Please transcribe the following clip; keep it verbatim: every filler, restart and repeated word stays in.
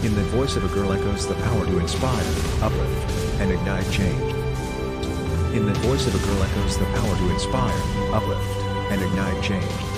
In the voice of a girl echoes the power to inspire, uplift, and ignite change. In the voice of a girl echoes the power to inspire, uplift, and ignite change.